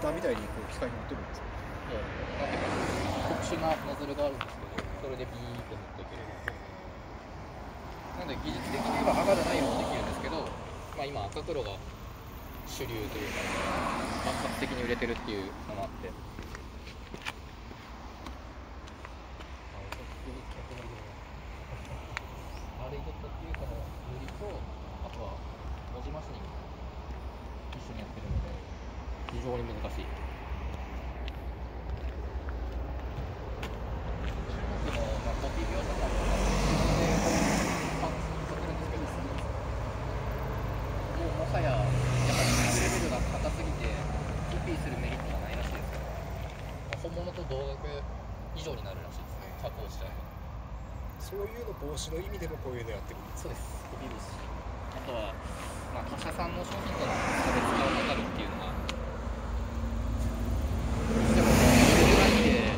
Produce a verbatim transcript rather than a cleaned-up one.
ターみたいにこう機械に乗ってるんですか？ もうなんていうか特殊なノズルがあるんですけど、それでビーって塗っていける。なので技術的には赤じゃないようにできるんですけど、まあ、今赤黒が主流というか爆発的に売れてるっていうのもあって、アレイドットっていうその塗りと、あとは文字マシニング一緒にやってるので非常に難しい。中国の、まあ、コピー業者さんとかでパンツにさせるんですけど、もうもはややっぱりレベルが高すぎてコピーするメリットがないらしいです。本物と同額以上になるらしいですね、加工しちゃうと。 そういうの防止の意味でもこういうのやってるんです。 そうです、コピー防止。あとは、まあ、他社さんの商品との